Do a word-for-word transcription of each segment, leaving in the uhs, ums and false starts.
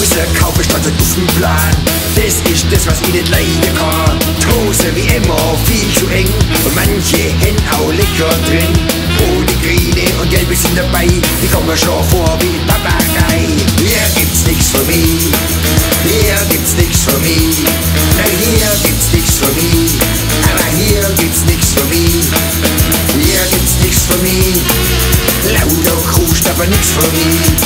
Hose kaufe statt ein Plan. Das ist das, was ich nicht leiden kann. Die Hose wie immer viel zu eng und manche Hände auch lecker drin. Ohne grüne und gelbe sind dabei, die kommen schon vor wie Papagei. Hier gibt's nix für mich, hier gibt's nix für mich. Nein, hier gibt's nix für mich, aber hier gibt's nix für mich. Hier gibt's nix für mich, lauter kruscht, aber nix für mich.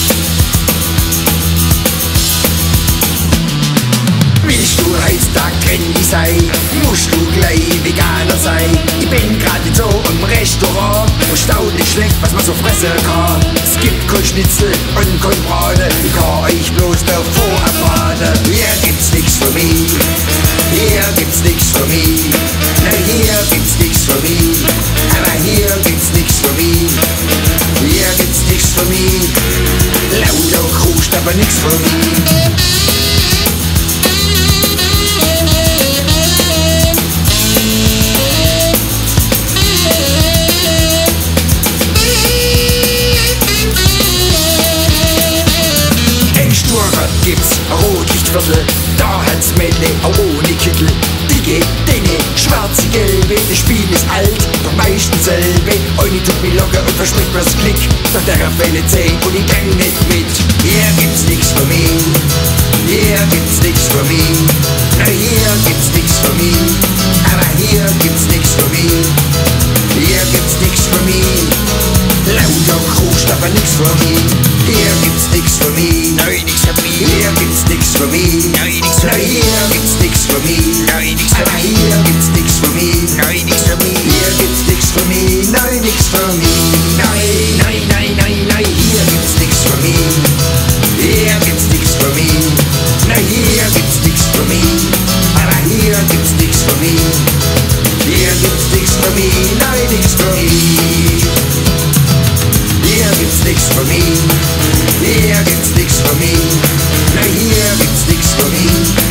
Willst du heutzutage trendy sein, musst du gleich Veganer sein. Ich bin gerade so im Restaurant und staune nicht schlecht, was man so fressen kann. Es gibt kein Schnitzel und kein Braten, ich kann euch bloß davor erwarten. Hier gibt's nix für mich, hier gibt's nix für mich. Nein, hier gibt's nix für mich, aber hier gibt's nix für mich. Hier gibt's nix für mich, lauter kruscht, aber nix für mich. Gibt's Rotlichtviertel, da hat's Mädle auch ohne Kittel. Dicke, dünne, schwarze, gelbe, das Spiel ist alt, doch meistens selbe. Eine tut mir locker und verspricht mir's Klick, doch der Fälle zehn und ich gang nicht mit. Hier gibt's nix für mich, hier gibt's nix für mich. Na, hier gibt's nix für mich, aber hier gibt's nix für mich. Hier gibt's nix für mich, lauter kruscht, aber nix für mich. Hier gibt's nix für mich, nein, nix für mich. Hier gibt's nix für mich, nein, nix für mich. Hier gibt's nix für mich, nein, nix für mich. Hier gibt's nix für mich, nein, nix für mich. Hier gibt's nix für mich, nein, nix für mich. Nein, nein, nein, nein, nein. Hier gibt's nix für mich, hier gibt's nix für mich. Nein, hier gibt's nix für mich, aber hier gibt's nix für mich. Hier gibt's nix für mich, nein, nix für mich. Hier gibt's nix für mich, hier gibt's nix für mich. Na, hier gibt's nix für mich.